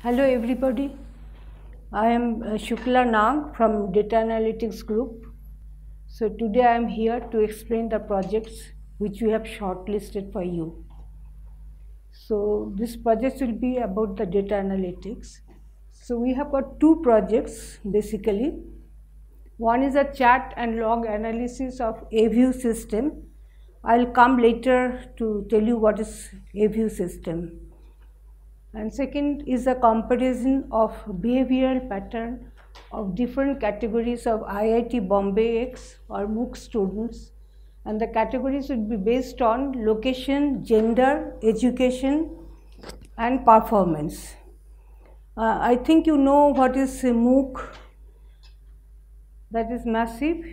Hello everybody, I am Shukla now from Data Analytics Group. So today I am here to explain the projects which we have shortlisted for you. So this project will be about the data analytics. So we have got two projects basically. One is a chart and log analysis of A-view system. I'll come later to tell you what is A-view system. And second is a comparison of behavioral pattern of different categories of IITBombayX or MOOC students, and the categories would be based on location, gender, education and performance. I think you know what is a MOOC, that is massive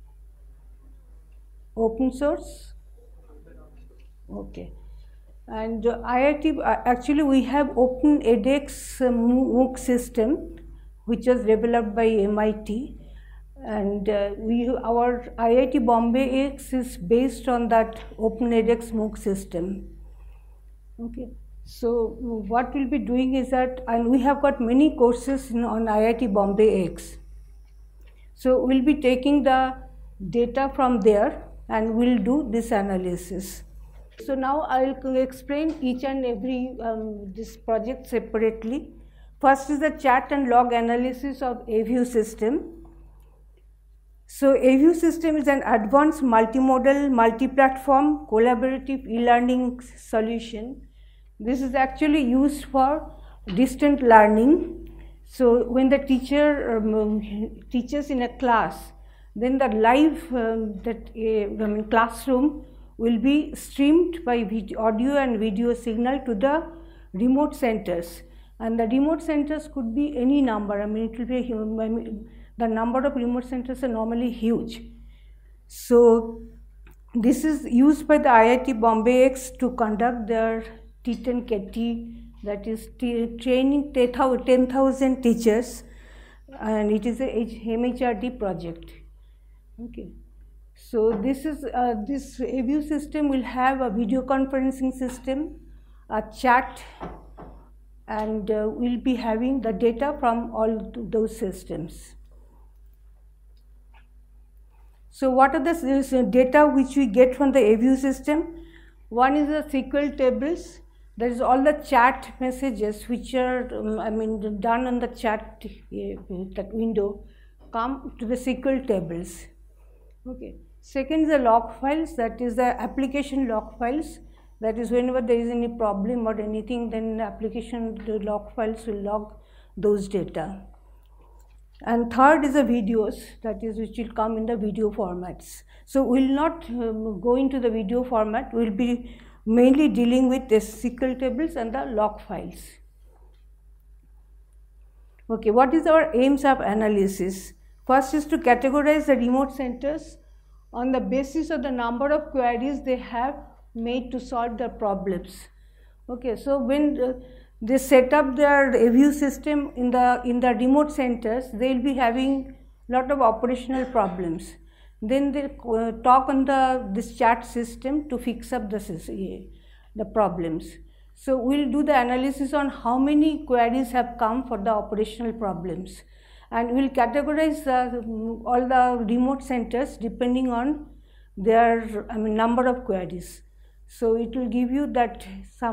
open source. Okay. And actually we have OpenedX MOOC system which was developed by MIT, and our IITBombayX is based on that OpenedX MOOC system. Okay, so what we'll be doing is that, and we have got many courses on IITBombayX. So we'll be taking the data from there and we'll do this analysis. So now I'll explain each and every this project separately. First is the chart and log analysis of A-view system. So A-view system is an advanced multimodal, multi-platform, collaborative e-learning solution. This is actually used for distant learning. So when the teacher teaches in a class, then the live classroom will be streamed by audio and video signal to the remote centers, and the remote centers could be any number. It will be the number of remote centers are normally huge. So this is used by the IITBombayX to conduct their T10 KT, that is training 10,000 teachers, and it is a MHRD project. Okay. So this is this A-view system will have a video conferencing system, a chat, and we'll be having the data from all those systems. So what are the data which we get from the A-view system? One is the SQL tables. That is all the chat messages which are done on the chat that window come to the SQL tables. Okay. Second is the log files, that is the application log files. That is whenever there is any problem or anything, then the application log files will log those data. And third is the videos, that is which will come in the video formats. So we will not go into the video format, we will be mainly dealing with the SQL tables and the log files. Okay, what is our aims of analysis? First is to categorize the remote centers on the basis of the number of queries they have made to solve their problems. Okay, so when they set up their A-view system in the remote centers, they will be having lot of operational problems. Then they talk on this chat system to fix up the problems. So we'll do the analysis on how many queries have come for the operational problems, and we'll categorize all the remote centers depending on their number of queries. So it will give you that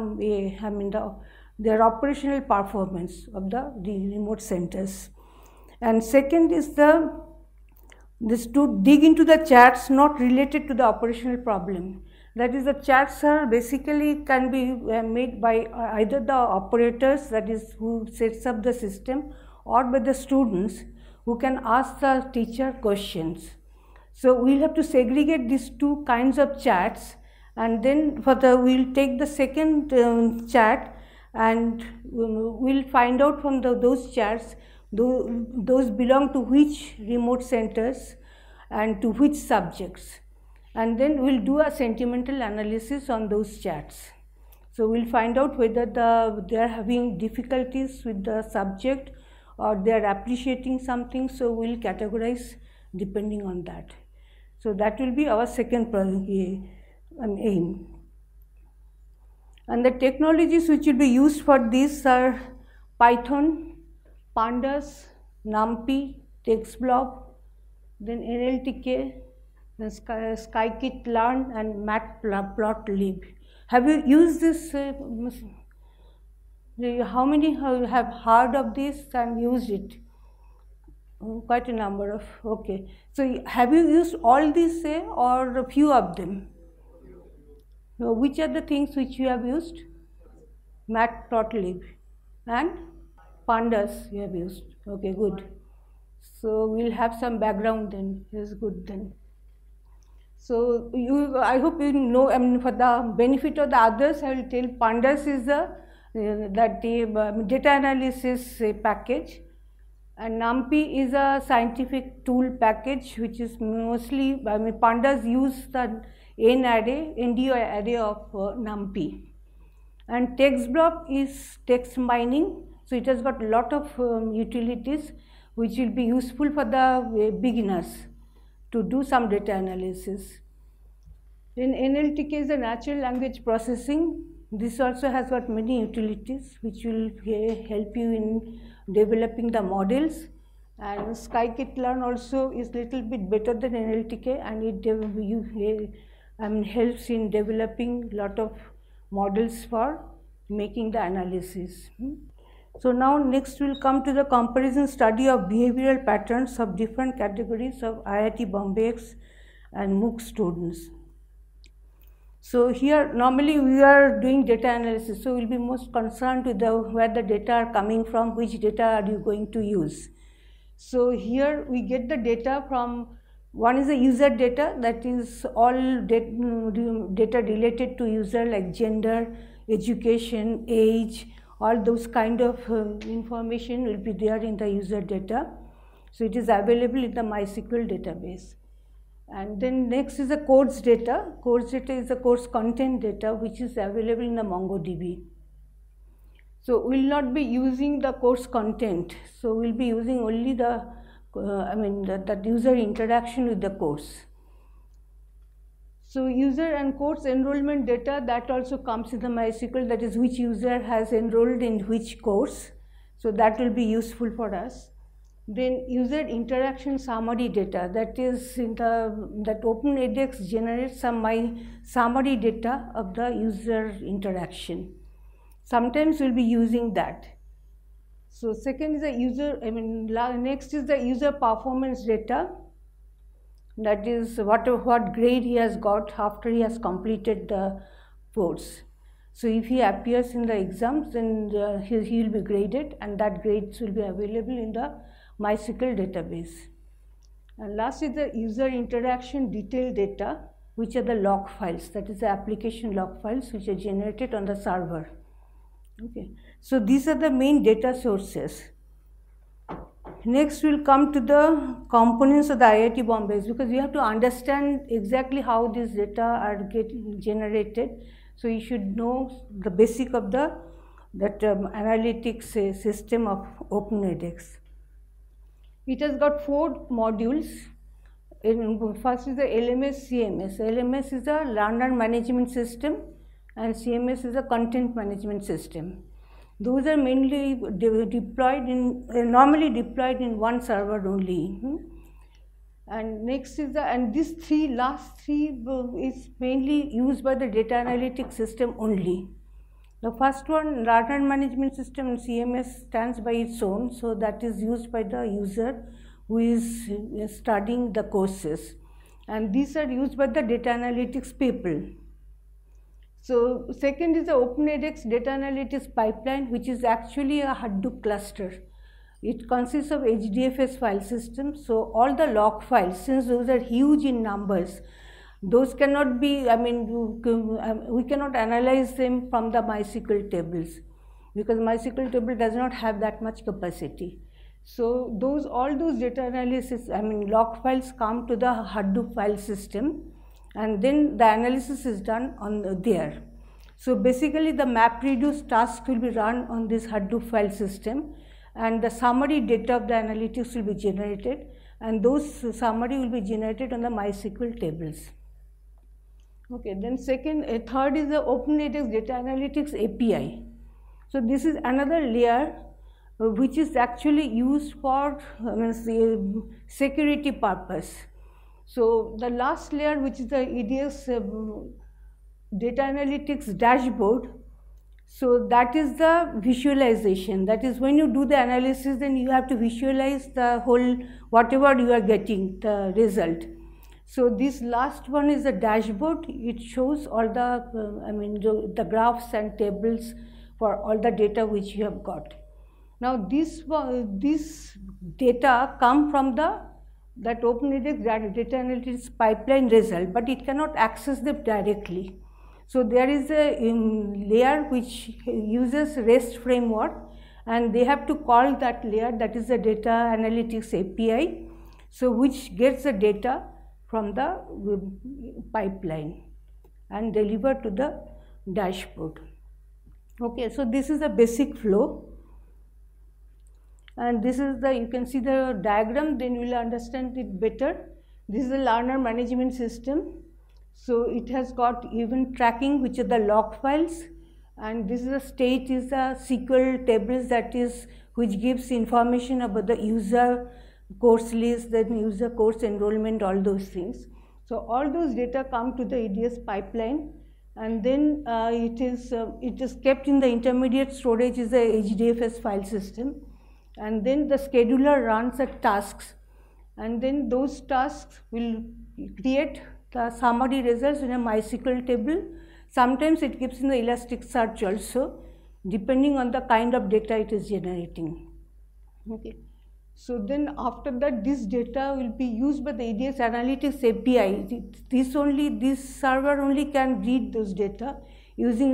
their operational performance of the remote centers. And second is this to dig into the chats not related to the operational problem. That is, the chats are basically can be made by either the operators, that is who sets up the system, or by the students who can ask the teacher questions. So we'll have to segregate these two kinds of chats, and then we'll take the second chat and we'll find out from those chats those belong to which remote centers and to which subjects, and then we'll do a sentimental analysis on those chats. So we'll find out whether they are having difficulties with the subject or they are appreciating something, so we'll categorize depending on that. So that will be our second aim. And the technologies which will be used for this are Python, Pandas, NumPy, TextBlob, then NLTK, then scikit-learn and matplotlib. Have you used this? How many have heard of this and used it? Quite a number of, okay. So have you used all these, say, or a few of them? So which are the things which you have used? Matplotlib and Pandas you have used. Okay, good. So we'll have some background then. Yes, good then. So I hope you know. I mean, for the benefit of the others, I will tell Pandas is the data analysis package, and NumPy is a scientific tool package which is mostly. I mean, Pandas use the NDO array of NumPy. And TextBlob is text mining, so it has got a lot of utilities which will be useful for the beginners to do some data analysis. Then NLTK is the natural language processing. This also has got many utilities which will help you in developing the models. And scikit-learn also is little bit better than NLTK, and it helps in developing lot of models for making the analysis. So now next we'll come to the comparison study of behavioral patterns of different categories of IITBombayX and MOOC students. So here normally we are doing data analysis, so we'll be most concerned with where the data are coming from, which data are you going to use. So here we get the data from, one is the user data, that is all data related to user like gender, education, age, all those kind of information will be there in the user data. So it is available in the MySQL database. And then next is the course data. Course data is the course content data which is available in the MongoDB. So we will not be using the course content. So we will be using only the that user interaction with the course. So user and course enrollment data, that also comes in the MySQL, that is which user has enrolled in which course. So that will be useful for us. Then user interaction summary data, that is in that OpenedX generates some summary data of the user interaction. Sometimes we'll be using that. So second is the user, next is the user performance data. That is what grade he has got after he has completed the course. So if he appears in the exams, then he will be graded, and that grades will be available in the MySQL database. And last is the user interaction detail data, which are the log files, that is the application log files which are generated on the server. Okay, so these are the main data sources. Next we'll come to the components of the IITBombayX, because you have to understand exactly how these data are getting generated. So you should know the basic of analytics system of OpenedX. It has got 4 modules. First is the LMS CMS. LMS is a learner management system, and CMS is a content management system. Those are mainly normally deployed in one server only. And next is last three is mainly used by the data analytics system only. The first one, learner management system, CMS, stands by its own, so that is used by the user who is studying the courses. And these are used by the data analytics people. So second is the OpenedX data analytics pipeline, which is actually a Hadoop cluster. It consists of HDFS file systems. So all the log files, since those are huge in numbers, those cannot be, we cannot analyze them from the MySQL tables, because MySQL table does not have that much capacity. So all those data analysis, log files come to the Hadoop file system, and then the analysis is done on there. So basically the MapReduce task will be run on this Hadoop file system, and the summary data of the analytics will be generated, and those summary will be generated on the MySQL tables. Okay, then third is the OpenedX data analytics API. So this is another layer which is actually used for security purpose. So the last layer, which is the EDS data analytics dashboard, so that is the visualization. That is, when you do the analysis, then you have to visualize the whole, whatever you are getting, the result. So this last one is a dashboard. It shows all the the graphs and tables for all the data which you have got. Now this data come from that OpenedX data analytics pipeline result, but it cannot access them directly. So there is a layer which uses REST framework, and they have to call that layer, that is the data analytics API, so which gets the data from the pipeline and deliver to the dashboard. Okay, so this is the basic flow. And this is you can see the diagram, then you will understand it better. This is the learner management system. So it has got event tracking, which are the log files, and this is the state is the SQL tables, that is, which gives information about the user course list, then user course enrollment, all those things. So all those data come to the EDS pipeline, and then it is kept in the intermediate storage is the HDFS file system. And then the scheduler runs the tasks, and then those tasks will create the summary results in a MySQL table. Sometimes it keeps in the Elasticsearch also, depending on the kind of data it is generating. Okay. So then after that, this data will be used by the EDS Analytics API. This server only can read those data using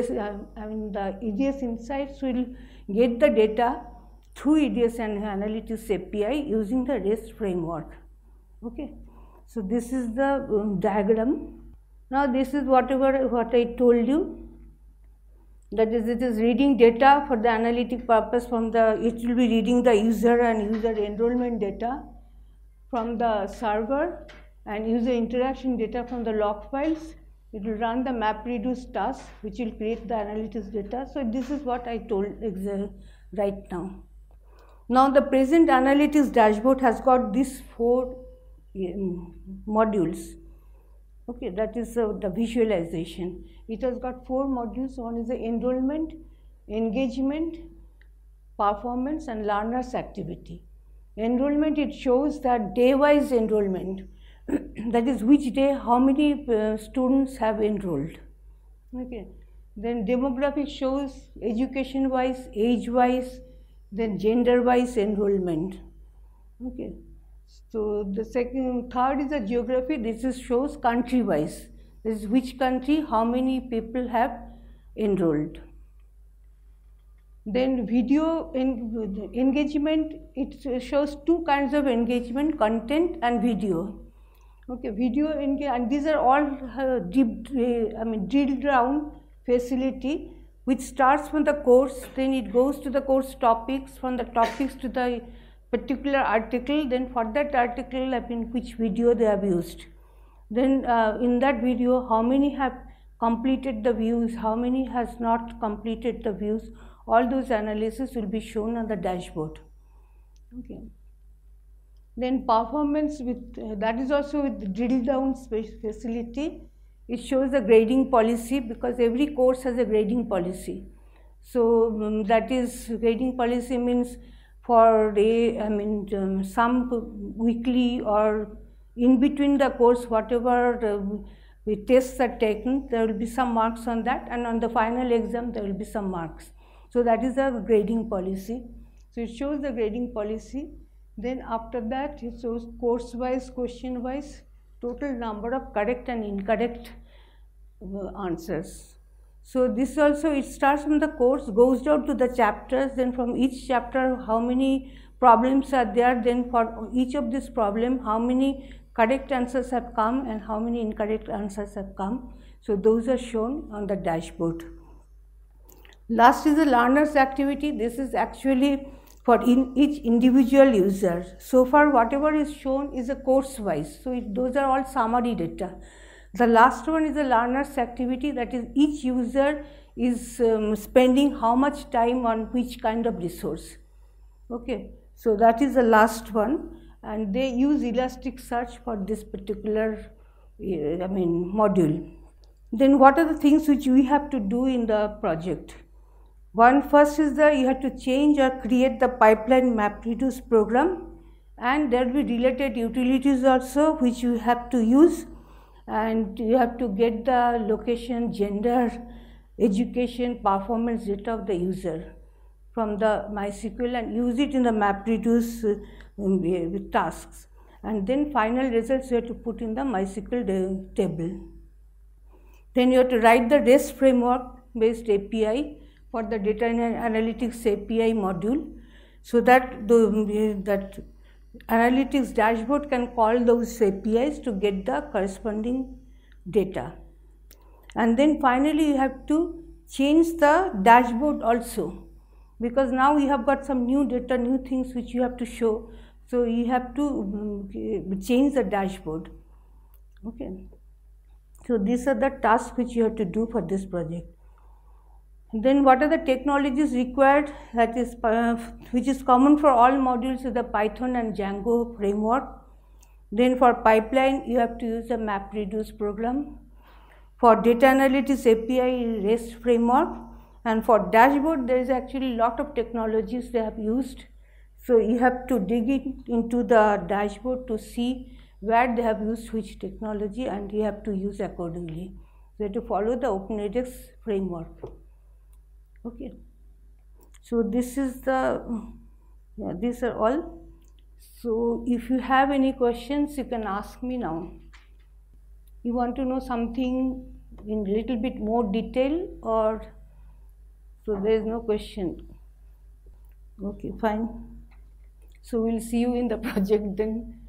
the EDS Insights will get the data through EDS and Analytics API using the REST framework. Okay, so this is the diagram. Now this is what I told you, that is, it is reading data for the analytic purpose from it will be reading the user and user enrollment data from the server and user interaction data from the log files. It will run the MapReduce task, which will create the analytics data. So this is what I told right now. Now the present analytics dashboard has got these 4 modules. Okay, that is the visualization. It has got 4 modules. One is the enrollment, engagement, performance, and learners activity. Enrollment, it shows that day-wise enrollment. That is, which day, how many students have enrolled. Okay. Then demographic shows education-wise, age-wise, then gender-wise enrollment. Okay. So the third is the geography. This shows country-wise. This is which country, how many people have enrolled. Then video engagement, it shows 2 kinds of engagement, content and video. Okay, video and these are all drilled down facility, which starts from the course, then it goes to the course topics, from the topics to the particular article, then for that article, which video they have used. Then in that video, how many have completed the views, how many has not completed the views, all those analysis will be shown on the dashboard. Okay. Then performance, that is also with the drill down facility. It shows the grading policy, because every course has a grading policy. So that is, grading policy means for some weekly or in between the course, whatever tests are taken, there will be some marks on that, and on the final exam there will be some marks. So that is the grading policy. So it shows the grading policy. Then after that, it shows course-wise, question-wise, total number of correct and incorrect answers. So this also, it starts from the course, goes down to the chapters, then from each chapter how many problems are there, then for each of this problem how many correct answers have come and how many incorrect answers have come. So those are shown on the dashboard. Last is the learners activity. This is actually for each individual user. So far whatever is shown is a course wise, so those are all summary data. The last one is the learners activity, that is each user is spending how much time on which kind of resource. Okay, so that is the last one, and they use Elasticsearch for this particular, module. Then what are the things which we have to do in the project? One first is that you have to change or create the pipeline MapReduce program, and there will be related utilities also which you have to use, and you have to get the location, gender, education, performance data of the user from the MySQL and use it in the MapReduce with tasks, and then final results you have to put in the MySQL table. Then you have to write the REST framework based API for the data analytics API module, so that that analytics dashboard can call those APIs to get the corresponding data. And then finally you have to change the dashboard also, because now you have got some new data, new things which you have to show, so you have to change the dashboard. Okay, so these are the tasks which you have to do for this project. Then what are the technologies required? That is which is common for all modules is the Python and Django framework. Then for pipeline you have to use the MapReduce program. For data analytics API REST framework, and for dashboard there is actually a lot of technologies they have used. So you have to dig into the dashboard to see where they have used which technology, and you have to use accordingly. So you have to follow the OpenedX framework. Okay, so this is these are all. So if you have any questions, you can ask me now. You want to know something in little bit more detail, or so there is no question? Okay, fine. So we'll see you in the project then.